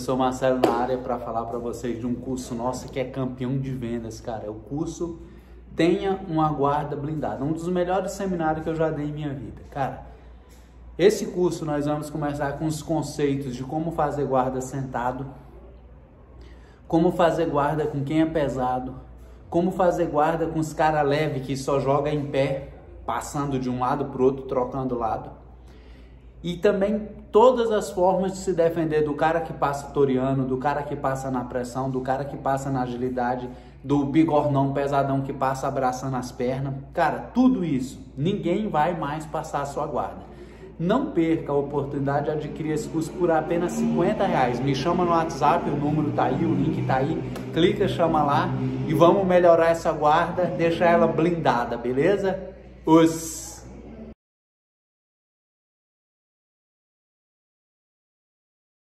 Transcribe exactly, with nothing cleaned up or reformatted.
Professor Marcelo na área para falar para vocês de um curso nosso que é campeão de vendas, cara. É o curso Tenha uma Guarda Blindada, um dos melhores seminários que eu já dei em minha vida. Cara, esse curso nós vamos começar com os conceitos de como fazer guarda sentado, como fazer guarda com quem é pesado, como fazer guarda com os cara leve que só joga em pé, passando de um lado para o outro, trocando lado. E também todas as formas de se defender do cara que passa toriano, do cara que passa na pressão, do cara que passa na agilidade, do bigornão pesadão que passa abraçando as pernas. Cara, tudo isso, ninguém vai mais passar a sua guarda. Não perca a oportunidade de adquirir esse curso por apenas cinquenta reais. Me chama no WhatsApp, o número tá aí, o link tá aí. Clica, chama lá e vamos melhorar essa guarda, deixar ela blindada, beleza? Os